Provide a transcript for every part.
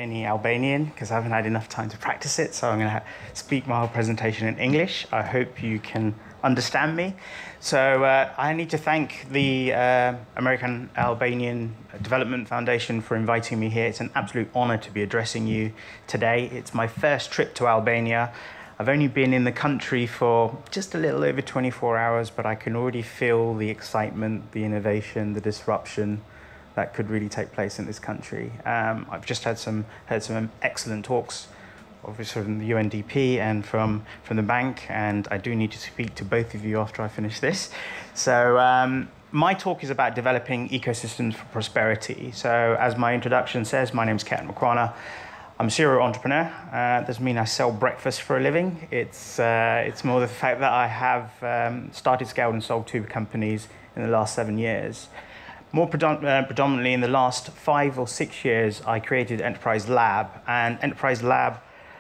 any Albanian because I haven't had enough time to practice it, so I'm going to speak my whole presentation in English. I hope you can understand me. So I need to thank the American Albanian Development Foundation for inviting me here. It's an absolute honor to be addressing you today. It's my first trip to Albania. I've only been in the country for just a little over 24 hours, but I can already feel the excitement, the innovation, the disruption that could really take place in this country. I've just heard some excellent talks, obviously from the UNDP and from the bank, and I do need to speak to both of you after I finish this. So my talk is about developing ecosystems for prosperity. So as my introduction says, my name is Ketan Makwana. I'm a serial entrepreneur. Doesn't mean I sell breakfast for a living. It's more the fact that I have started, scaled, and sold 2 companies in the last 7 years. More predominantly in the last 5 or 6 years, I created Enterprise Lab. And Enterprise Lab,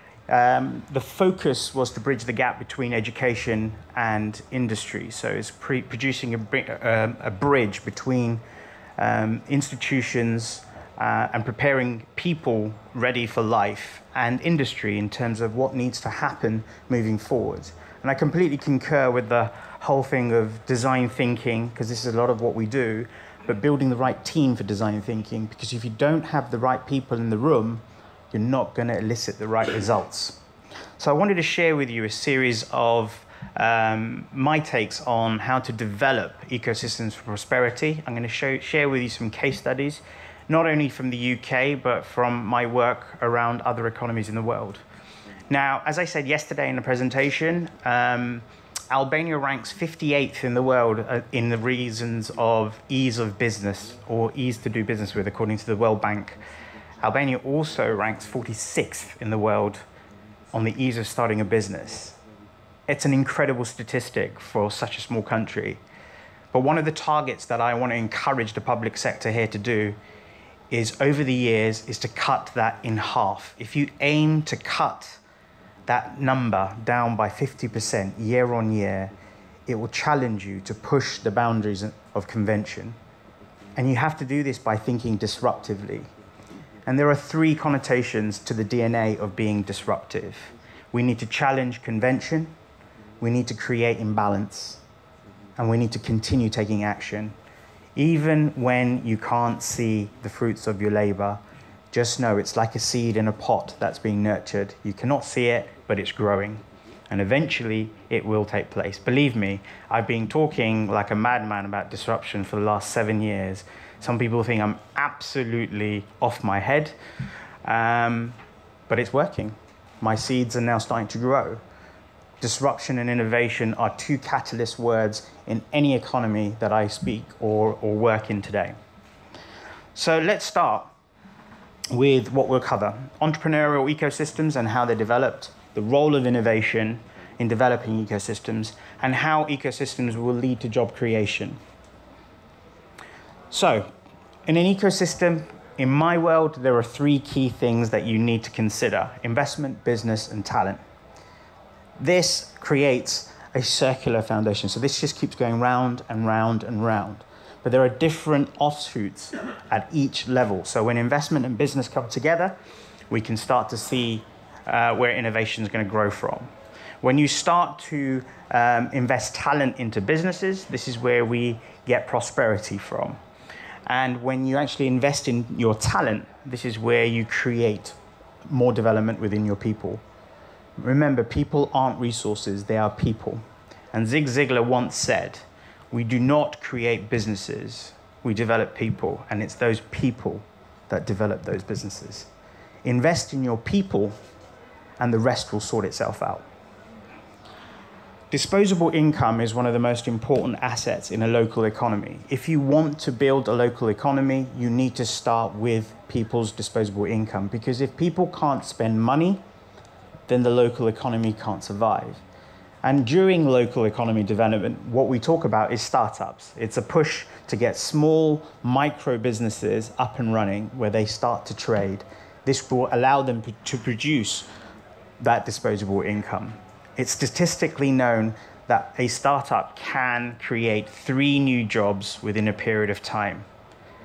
the focus was to bridge the gap between education and industry. So it's producing a bridge between institutions and preparing people ready for life and industry in terms of what needs to happen moving forward. And I completely concur with the whole thing of design thinking, because this is a lot of what we do, but building the right team for design thinking, because if you don't have the right people in the room, you're not going to elicit the right results. So I wanted to share with you a series of my takes on how to develop ecosystems for prosperity. I'm going to share with you some case studies, not only from the UK, but from my work around other economies in the world. Now, as I said yesterday in the presentation, Albania ranks 58th in the world in the reasons of ease of business or ease to do business with, according to the World Bank. Albania also ranks 46th in the world on the ease of starting a business. It's an incredible statistic for such a small country. But one of the targets that I want to encourage the public sector here to do is over the years is to cut that in half. If you aim to cut that number down by 50% year on year, it will challenge you to push the boundaries of convention. And you have to do this by thinking disruptively. And there are 3 connotations to the DNA of being disruptive. We need to challenge convention, we need to create imbalance, and we need to continue taking action. Even when you can't see the fruits of your labor, just know it's like a seed in a pot that's being nurtured. You cannot see it, but it's growing. And eventually, it will take place. Believe me, I've been talking like a madman about disruption for the last 7 years. Some people think I'm absolutely off my head, but it's working. My seeds are now starting to grow. Disruption and innovation are 2 catalyst words in any economy that I speak or work in today. So let's start with what we'll cover: entrepreneurial ecosystems and how they're developed, the role of innovation in developing ecosystems, and how ecosystems will lead to job creation. So, in an ecosystem, in my world, there are 3 key things that you need to consider: investment, business, and talent. This creates a circular foundation. So this just keeps going round and round and round. But there are different offshoots at each level. So when investment and business come together, we can start to see where innovation is going to grow from. When you start to invest talent into businesses, this is where we get prosperity from. And when you actually invest in your talent, this is where you create more development within your people. Remember, people aren't resources, they are people. And Zig Ziglar once said, we do not create businesses, we develop people, and it's those people that develop those businesses. Invest in your people, and the rest will sort itself out. Disposable income is one of the most important assets in a local economy. If you want to build a local economy, you need to start with people's disposable income, because if people can't spend money, then the local economy can't survive. And during local economy development, what we talk about is startups. It's a push to get small micro businesses up and running where they start to trade. This will allow them to produce that disposable income. It's statistically known that a startup can create 3 new jobs within a period of time.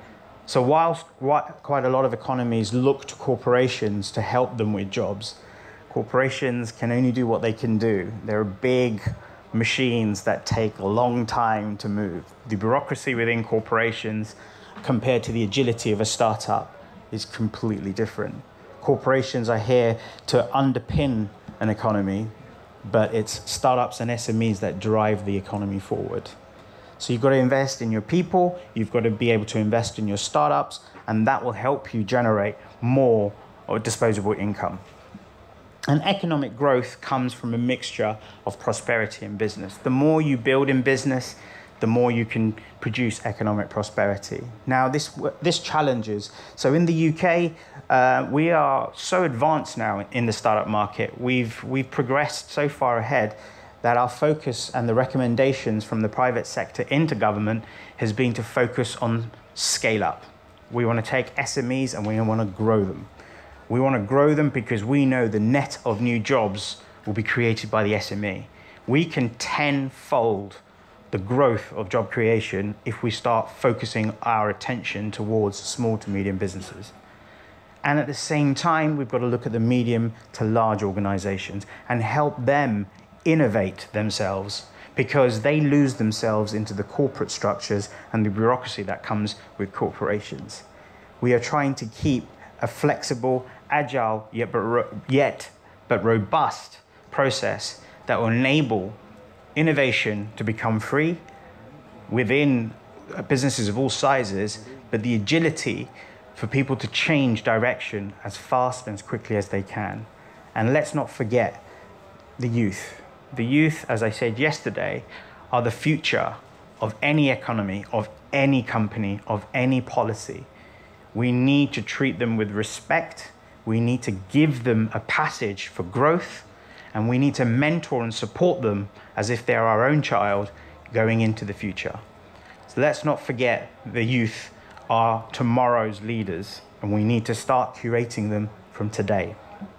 So whilst quite a lot of economies look to corporations to help them with jobs, corporations can only do what they can do. They're big machines that take a long time to move. The bureaucracy within corporations compared to the agility of a startup is completely different. Corporations are here to underpin an economy, but it's startups and SMEs that drive the economy forward. So you've got to invest in your people, you've got to be able to invest in your startups, and that will help you generate more disposable income. And economic growth comes from a mixture of prosperity and business. The more you build in business, the more you can produce economic prosperity. Now, this challenges. So in the UK, we are so advanced now in the startup market. We've progressed so far ahead that our focus and the recommendations from the private sector into government has been to focus on scale up. We want to take SMEs and we want to grow them. We want to grow them because we know the net of new jobs will be created by the SME. We can tenfold the growth of job creation if we start focusing our attention towards small to medium businesses. And at the same time, we've got to look at the medium to large organizations and help them innovate themselves, because they lose themselves into the corporate structures and the bureaucracy that comes with corporations. We are trying to keep a flexible, agile, yet robust process that will enable innovation to become free within businesses of all sizes, but the agility for people to change direction as fast and as quickly as they can. And let's not forget the youth. The youth, as I said yesterday, are the future of any economy, of any company, of any policy. We need to treat them with respect. We need to give them a passage for growth, and we need to mentor and support them as if they're our own child going into the future. So let's not forget the youth are tomorrow's leaders, and we need to start curating them from today.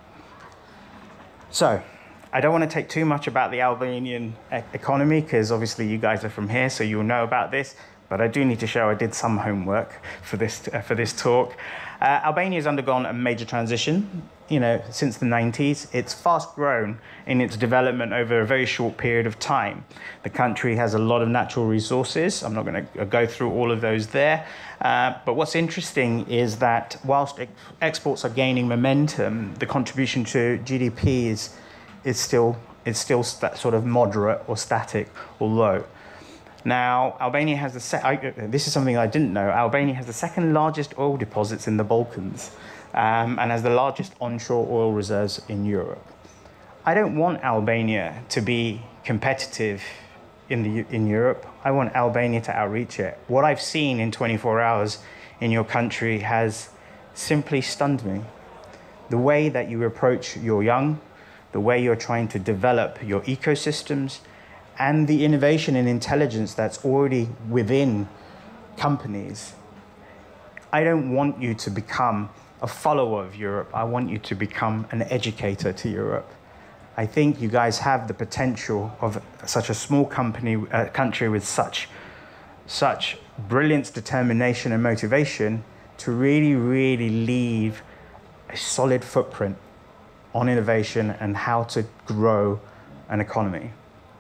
So, I don't want to take too much about the Albanian economy, because obviously you guys are from here, so you'll know about this. But I do need to show I did some homework for this talk. Albania has undergone a major transition, since the 90s. It's fast grown in its development over a very short period of time. The country has a lot of natural resources. I'm not going to go through all of those there. But what's interesting is that whilst exports are gaining momentum, the contribution to GDP is still sort of moderate or static or low. Now, Albania has this is something I didn't know. Albania has the second largest oil deposits in the Balkans, and has the largest onshore oil reserves in Europe. I don't want Albania to be competitive in Europe. I want Albania to outreach it. What I've seen in 24 hours in your country has simply stunned me. The way that you approach your young, the way you're trying to develop your ecosystems, and the innovation and intelligence that's already within companies. I don't want you to become a follower of Europe. I want you to become an educator to Europe. I think you guys have the potential of such a small country with such brilliance, determination, and motivation to really, really leave a solid footprint on innovation and how to grow an economy.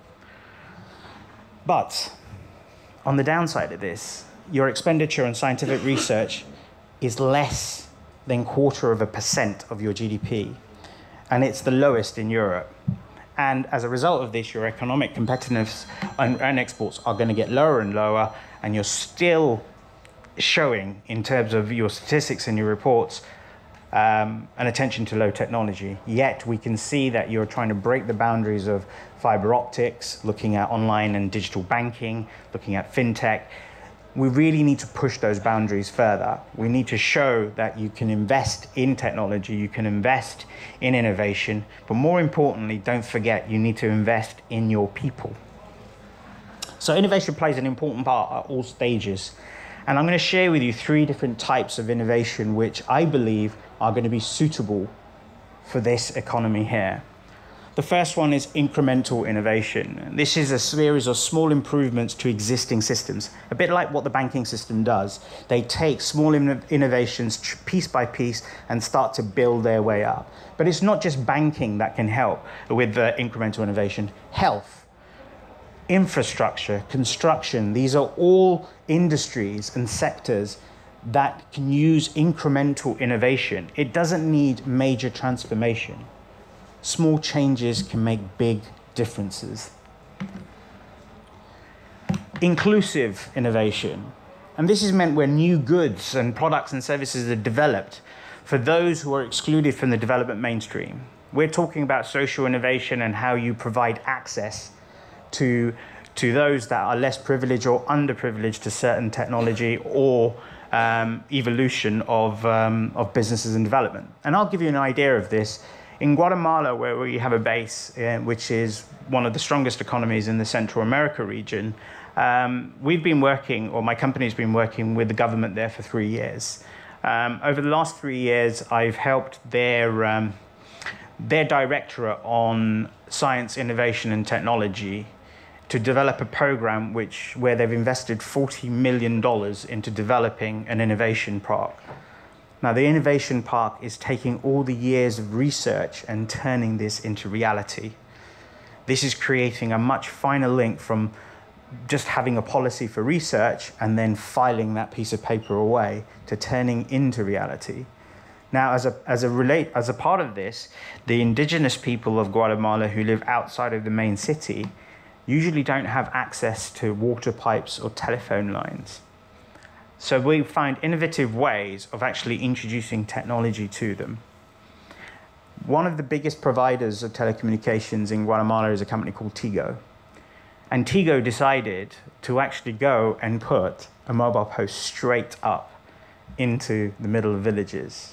But on the downside of this, your expenditure on scientific research is less than 0.25% of your GDP, and it's the lowest in Europe. And as a result of this, your economic competitiveness and exports are going to get lower and lower, and you're still showing, in terms of your statistics and your reports, an attention to low technology. Yet we can see that you're trying to break the boundaries of fiber optics, looking at online and digital banking, looking at fintech. We really need to push those boundaries further. We need to show that you can invest in technology, you can invest in innovation, but more importantly, don't forget, you need to invest in your people. So innovation plays an important part at all stages. And I'm going to share with you 3 different types of innovation which I believe are going to be suitable for this economy here. The first one is incremental innovation. This is a series of small improvements to existing systems, a bit like what the banking system does. They take small innovations piece by piece and start to build their way up. But it's not just banking that can help with incremental innovation. Health, infrastructure, construction, these are all industries and sectors that can use incremental innovation. It doesn't need major transformation. Small changes can make big differences. Inclusive innovation. And this is meant where new goods and products and services are developed for those who are excluded from the development mainstream. We're talking about social innovation and how you provide access to those that are less privileged or underprivileged to certain technology or evolution of businesses and development. And I'll give you an idea of this. In Guatemala, where we have a base, which is one of the strongest economies in the Central America region, we've been working, or my company's been working with the government there for 3 years. Over the last 3 years, I've helped their directorate on science, innovation, and technology to develop a program where they've invested $40 million into developing an innovation park. Now, the innovation park is taking all the years of research and turning this into reality. This is creating a much finer link from just having a policy for research and then filing that piece of paper away to turning into reality. Now, as a part of this, the indigenous people of Guatemala who live outside of the main city usually don't have access to water pipes or telephone lines. So we find innovative ways of actually introducing technology to them. One of the biggest providers of telecommunications in Guatemala is a company called Tigo. And Tigo decided to actually go and put a mobile post straight up into the middle of villages.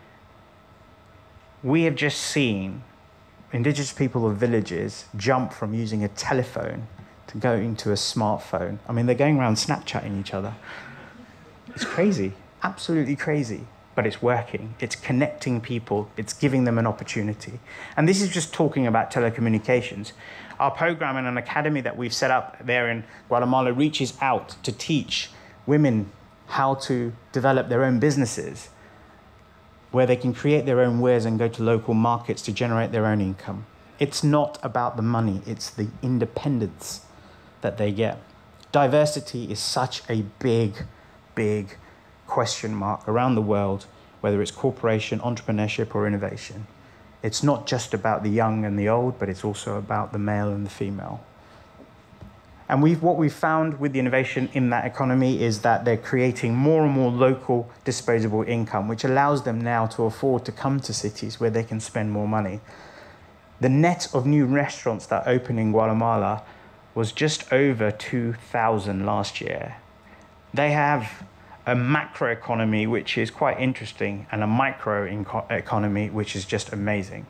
We have just seen indigenous people of villages jump from using a telephone to going to a smartphone. I mean, they're going around Snapchatting each other. It's crazy, absolutely crazy, but it's working. It's connecting people. It's giving them an opportunity. And this is just talking about telecommunications. Our program and an academy that we've set up there in Guatemala reaches out to teach women how to develop their own businesses, where they can create their own wares and go to local markets to generate their own income. It's not about the money, it's the independence that they get. Diversity is such a big question mark around the world, whether it's corporation, entrepreneurship, or innovation. It's not just about the young and the old, but it's also about the male and the female. And what we've found with the innovation in that economy is that they're creating more and more local disposable income, which allows them now to afford to come to cities where they can spend more money. The net of new restaurants that opened in Guatemala was just over 2,000 last year. They have a macro economy, which is quite interesting, and a micro economy, which is just amazing.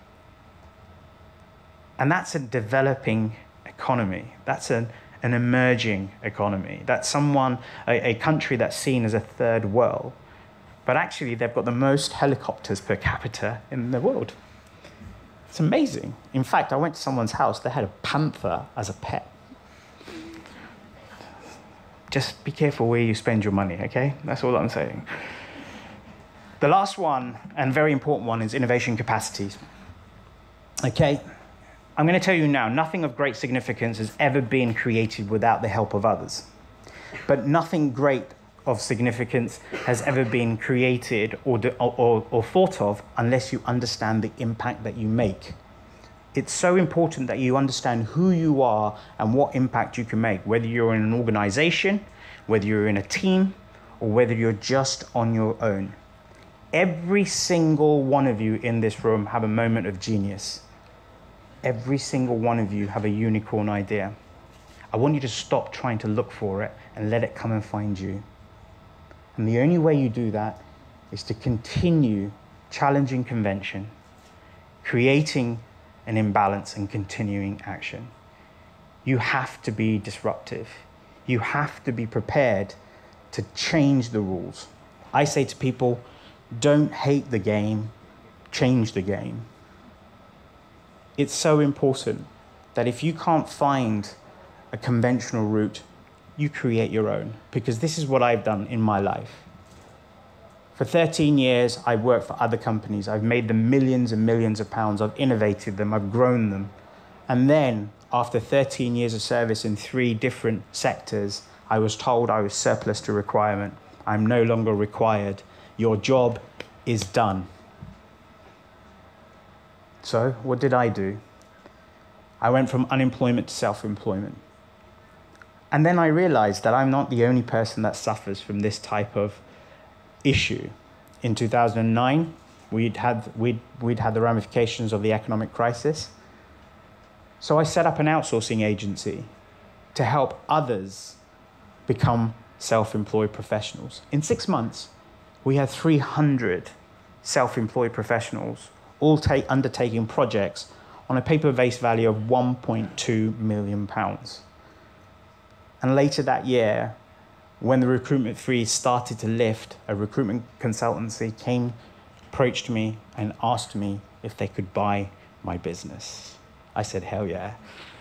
And that's a developing economy. That's an emerging economy. That's a country that's seen as a third world. But actually, they've got the most helicopters per capita in the world. It's amazing. In fact, I went to someone's house, they had a panther as a pet. Just be careful where you spend your money, okay? That's all I'm saying. The last one, and very important one, is innovation capacities. Okay? I'm going to tell you now, nothing of great significance has ever been created without the help of others. But nothing great of significance has ever been created or thought of unless you understand the impact that you make. It's so important that you understand who you are and what impact you can make, whether you're in an organization, whether you're in a team, or whether you're just on your own. Every single one of you in this room have a moment of genius. Every single one of you have a unicorn idea. I want you to stop trying to look for it and let it come and find you. And the only way you do that is to continue challenging convention, creating an imbalance, and continuing action. You have to be disruptive. You have to be prepared to change the rules. I say to people, don't hate the game, change the game. it's so important that if you can't find a conventional route, you create your own, because this is what I've done in my life. For 13 years, I've worked for other companies. I've made them millions and millions of pounds. I've innovated them. I've grown them. And then, after 13 years of service in 3 different sectors, I was told I was surplus to requirement. I'm no longer required. Your job is done. So, what did I do? I went from unemployment to self-employment. And then I realized that I'm not the only person that suffers from this type of issue. In 2009, we'd had the ramifications of the economic crisis. So I set up an outsourcing agency to help others become self-employed professionals. In 6 months, we had 300 self-employed professionals all undertaking projects on a paper-based value of £1.2 million. And later that year, when the recruitment freeze started to lift, a recruitment consultancy approached me and asked me if they could buy my business. I said, hell yeah.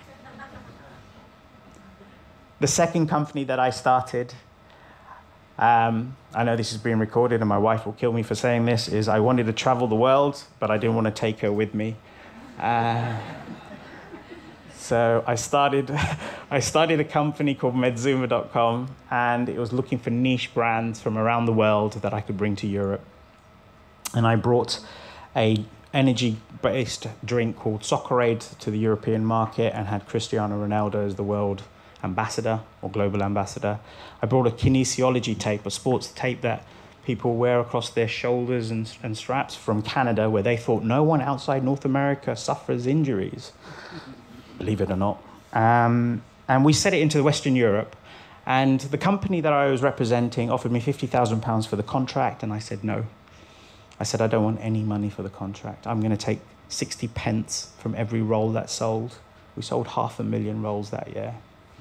The second company that I started, I know this is being recorded and my wife will kill me for saying this, is I wanted to travel the world, but I didn't want to take her with me. So I started a company called Medzuma.com, and it was looking for niche brands from around the world that I could bring to Europe. And I brought a energy-based drink called Soccerade to the European market and had Cristiano Ronaldo as the world ambassador or global ambassador. I brought a kinesiology tape, a sports tape that people wear across their shoulders and straps from Canada, where they thought no one outside North America suffers injuries. Believe it or not. And we set it into Western Europe. And the company that I was representing offered me £50,000 for the contract. And I said, no. I said, I don't want any money for the contract. I'm going to take 60 pence from every roll that's sold. We sold 500,000 rolls that year.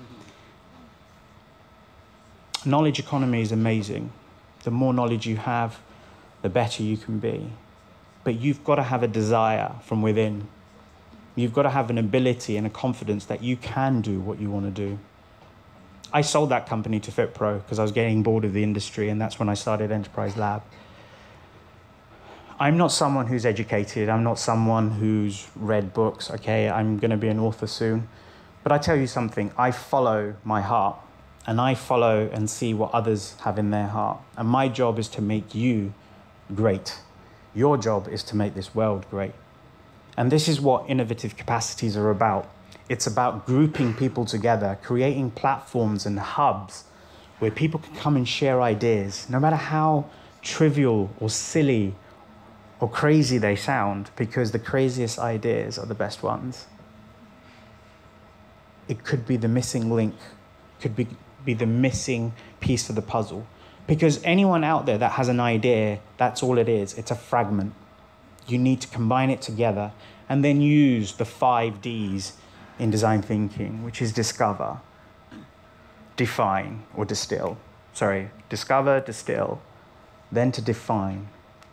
Knowledge economy is amazing. The more knowledge you have, the better you can be. But you've got to have a desire from within. You've got to have an ability and a confidence that you can do what you want to do. I sold that company to FitPro because I was getting bored of the industry, and that's when I started Enterprise Lab. I'm not someone who's educated. I'm not someone who's read books. Okay, I'm going to be an author soon. But I tell you something, I follow my heart, and I follow and see what others have in their heart. And my job is to make you great. Your job is to make this world great. And this is what innovative capacities are about. It's about grouping people together, creating platforms and hubs where people can come and share ideas, no matter how trivial or silly or crazy they sound, because the craziest ideas are the best ones. It could be the missing link, could be the missing piece of the puzzle. Because anyone out there that has an idea, that's all it is. It's a fragment. You need to combine it together and then use the 5 Ds in design thinking, which is discover, define, or distill. Sorry, discover, distill, then to define.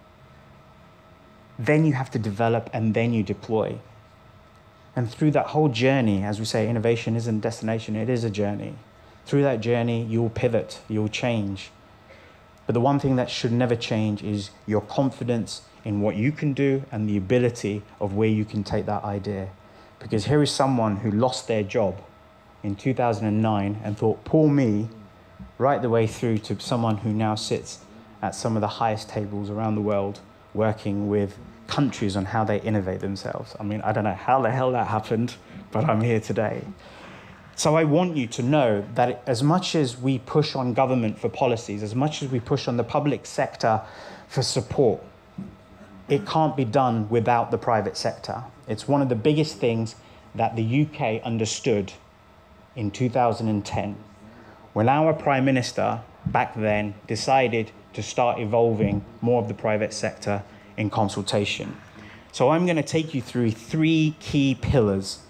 Then you have to develop, and then you deploy. And through that whole journey, as we say, innovation isn't a destination, it is a journey. Through that journey, you'll pivot, you'll change. But the one thing that should never change is your confidence in what you can do and the ability of where you can take that idea. Because here is someone who lost their job in 2009 and thought, poor me, right the way through to someone who now sits at some of the highest tables around the world, working with countries on how they innovate themselves. I mean, I don't know how the hell that happened, but I'm here today. So I want you to know that as much as we push on government for policies, as much as we push on the public sector for support, it can't be done without the private sector. It's one of the biggest things that the UK understood in 2010, when our Prime Minister back then decided to start evolving more of the private sector in consultation. So I'm going to take you through 3 key pillars.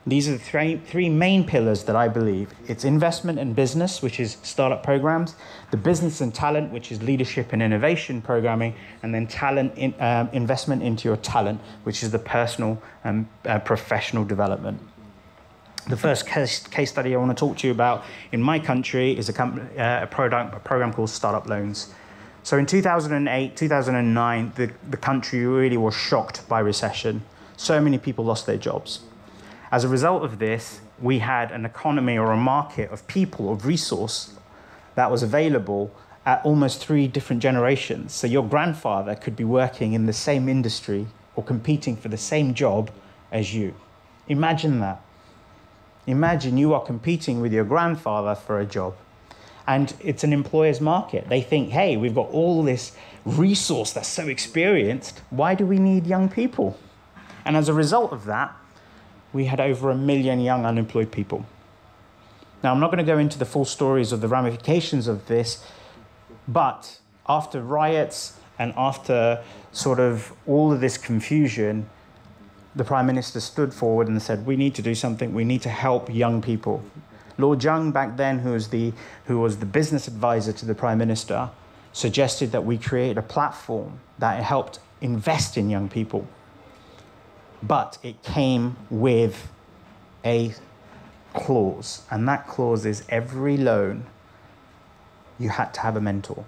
These are the three main pillars that I believe. It's investment and business, which is startup programs, the business and talent, which is leadership and innovation programming, and then investment into your talent, which is the personal and professional development. The first case study I want to talk to you about in my country is a program called Startup Loans. So in 2008, 2009, the country really was shocked by recession. So many people lost their jobs. As a result of this, we had an economy or a market of people, of resource that was available at almost 3 different generations. So your grandfather could be working in the same industry or competing for the same job as you. Imagine that. Imagine you are competing with your grandfather for a job. And it's an employer's market. They think, hey, we've got all this resource that's so experienced. Why do we need young people? And as a result of that, we had over 1 million young unemployed people. Now, I'm not going to go into the full stories of the ramifications of this, but after riots and after sort of all of this confusion, the Prime Minister stood forward and said, we need to do something. We need to help young people. Lord Young, back then, who was the business advisor to the Prime Minister, suggested that we create a platform that helped invest in young people. But it came with a clause, and that clause is every loan, you had to have a mentor,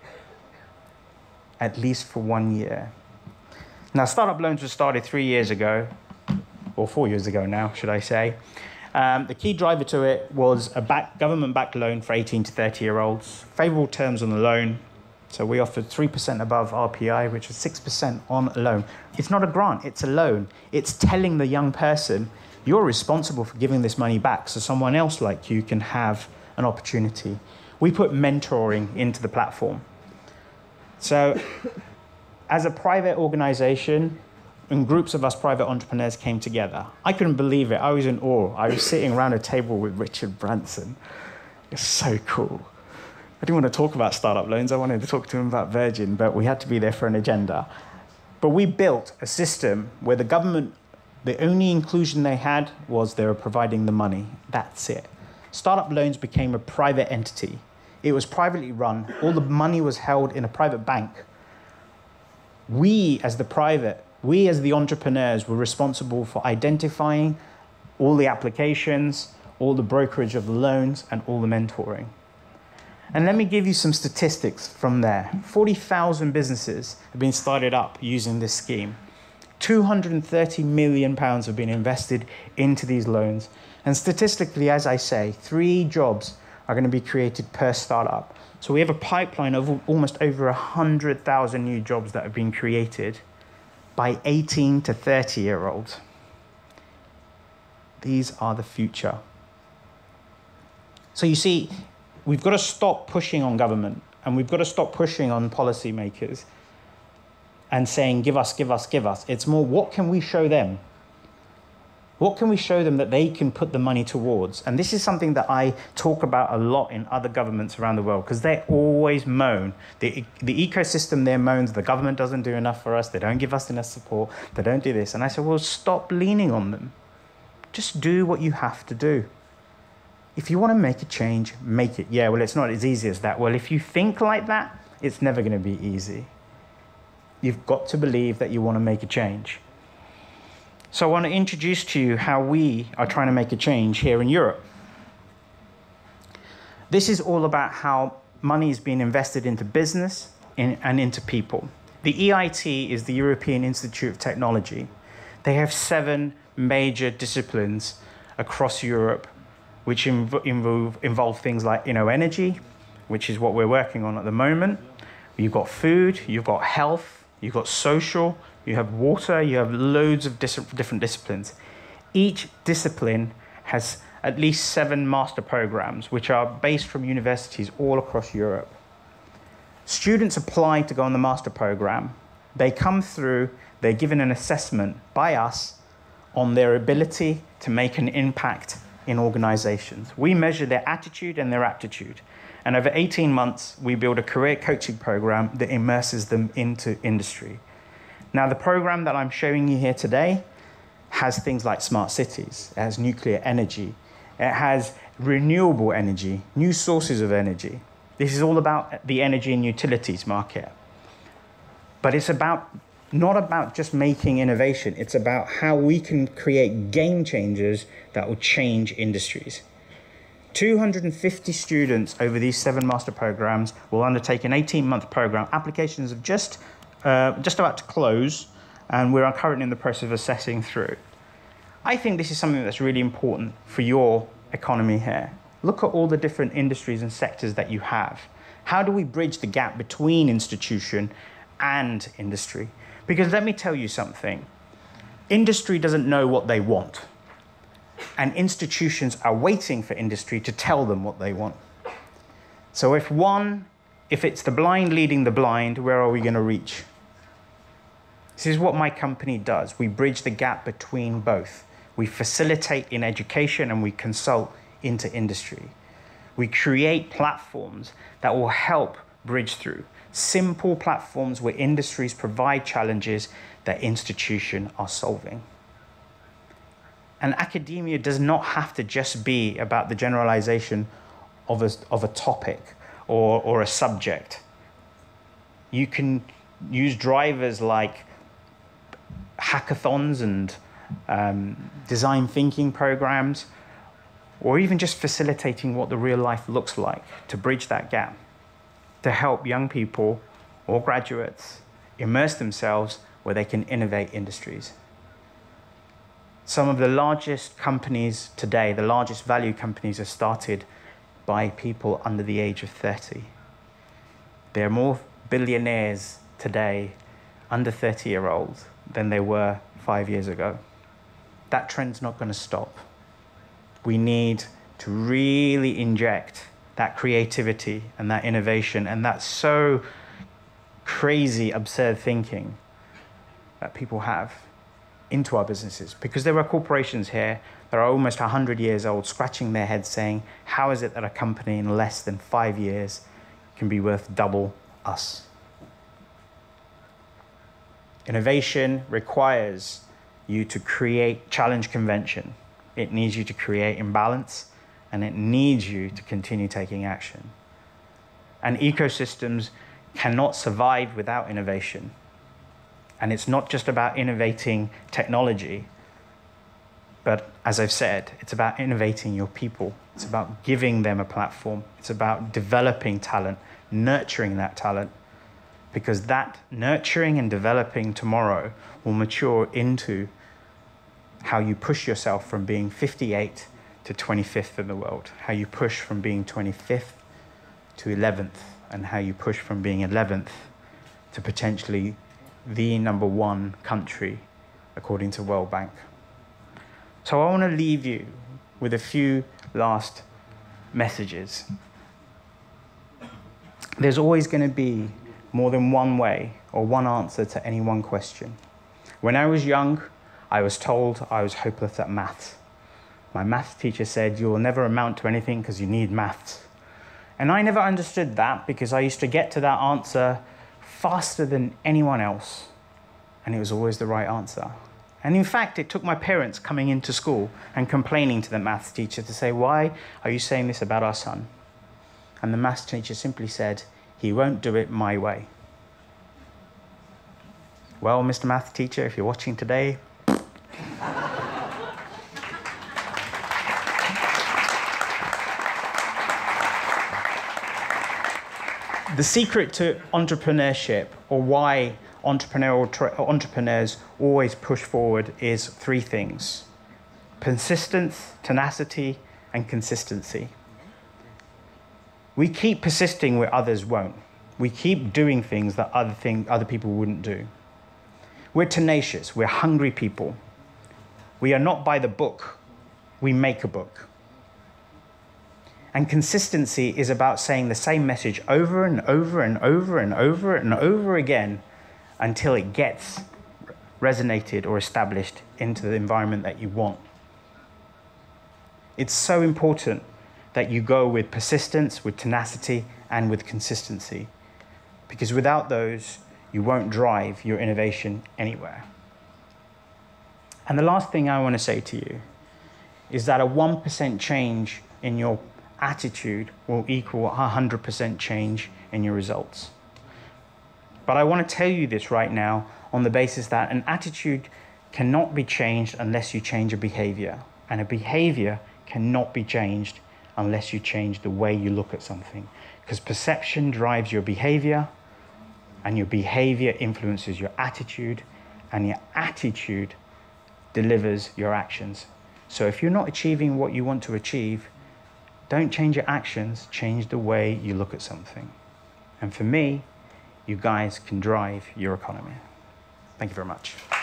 at least for 1 year. Now, startup loans were started 3 years ago, or 4 years ago now, should I say. The key driver to it was a government-backed loan for 18 to 30-year-olds, favorable terms on the loan. So we offered 3% above RPI, which is 6% on a loan. It's not a grant, it's a loan. It's telling the young person, you're responsible for giving this money back so someone else like you can have an opportunity. We put mentoring into the platform. So as a private organization, and groups of us private entrepreneurs came together. I couldn't believe it. I was in awe. I was sitting around a table with Richard Branson. It's so cool. I didn't want to talk about startup loans. I wanted to talk to him about Virgin, but we had to be there for an agenda. But we built a system where the government, the only inclusion they had was they were providing the money. That's it. Startup loans became a private entity. It was privately run. All the money was held in a private bank. We as the entrepreneurs were responsible for identifying all the applications, all the brokerage of the loans, and all the mentoring. And let me give you some statistics from there. 40,000 businesses have been started up using this scheme. £230 million have been invested into these loans. And statistically, as I say, 3 jobs are going to be created per startup. So we have a pipeline of almost over 100,000 new jobs that have been created by 18 to 30-year-olds. These are the future. So you see, we've got to stop pushing on government, and we've got to stop pushing on policymakers and saying, give us, give us, give us. It's more, what can we show them? What can we show them that they can put the money towards? And this is something that I talk about a lot in other governments around the world, because they always moan. The ecosystem there moans, the government doesn't do enough for us, they don't give us enough support, they don't do this. And I said, well, stop leaning on them. Just do what you have to do. If you want to make a change, make it. Yeah, well, it's not as easy as that. Well, if you think like that, it's never going to be easy. You've got to believe that you want to make a change. So I want to introduce to you how we are trying to make a change here in Europe. This is all about how money is being invested into business and into people. The EIT is the European Institute of Technology. They have 7 major disciplines across Europe, which involve things like energy, which is what we're working on at the moment. You've got food, you've got health, you've got social, you have water, you have loads of different disciplines. Each discipline has at least 7 master programs, which are based from universities all across Europe. Students apply to go on the master program. They come through, they're given an assessment by us on their ability to make an impact in organizations. We measure their attitude and their aptitude. And over 18 months, we build a career coaching program that immerses them into industry. Now, the program that I'm showing you here today has things like smart cities, it has nuclear energy, it has renewable energy, new sources of energy. This is all about the energy and utilities market. But it's not about just making innovation, it's about how we can create game changers that will change industries. 250 students over these 7 master programs will undertake an 18-month program. Applications have just about to close, and we're currently in the process of assessing through. I think this is something that's really important for your economy here. Look at all the different industries and sectors that you have. How do we bridge the gap between institution and industry? Because let me tell you something. Industry doesn't know what they want. And institutions are waiting for industry to tell them what they want. So if it's the blind leading the blind, where are we going to reach? This is what my company does. We bridge the gap between both. We facilitate in education and we consult into industry. We create platforms that will help bridge through. Simple platforms where industries provide challenges that institutions are solving. And academia does not have to just be about the generalization of a topic or a subject. You can use drivers like hackathons and design thinking programs, or even just facilitating what the real life looks like to bridge that gap, to help young people or graduates immerse themselves where they can innovate industries. Some of the largest companies today, the largest value companies, are started by people under the age of 30. There are more billionaires today under 30-year-olds than there were 5 years ago. That trend's not going to stop. We need to really inject that creativity and that innovation and that so crazy, absurd thinking that people have into our businesses. Because there are corporations here that are almost 100 years old, scratching their heads saying, how is it that a company in less than 5 years can be worth double us? Innovation requires you to challenge convention. It needs you to create imbalance, and it needs you to continue taking action. And ecosystems cannot survive without innovation. And it's not just about innovating technology, but as I've said, it's about innovating your people. It's about giving them a platform. It's about developing talent, nurturing that talent, because that nurturing and developing tomorrow will mature into how you push yourself from being 58 to 25th in the world, how you push from being 25th to 11th, and how you push from being 11th to potentially the #1 country, according to World Bank. So I want to leave you with a few last messages. There's always going to be more than one way or one answer to any one question. When I was young, I was told I was hopeless at maths. My maths teacher said, you will never amount to anything because you need maths. And I never understood that because I used to get to that answer faster than anyone else. And it was always the right answer. And in fact, it took my parents coming into school and complaining to the maths teacher to say, why are you saying this about our son? And the maths teacher simply said, he won't do it my way. Well, Mr. Maths teacher, if you're watching today, the secret to entrepreneurship, or why entrepreneurs always push forward, is 3 things: persistence, tenacity, and consistency. We keep persisting where others won't. We keep doing things that other people wouldn't do. We're tenacious. We're hungry people. We are not by the book. We make a book. And consistency is about saying the same message over and over and over and over and over again until it gets resonated or established into the environment that you want. It's so important that you go with persistence, with tenacity, and with consistency. Because without those, you won't drive your innovation anywhere. And the last thing I want to say to you is that a 1% change in your attitude will equal 100% change in your results. But I want to tell you this right now on the basis that an attitude cannot be changed unless you change a behavior. And a behavior cannot be changed unless you change the way you look at something. Because perception drives your behavior, and your behavior influences your attitude, and your attitude delivers your actions. So if you're not achieving what you want to achieve, don't change your actions, change the way you look at something. And for me, you guys can drive your economy. Thank you very much.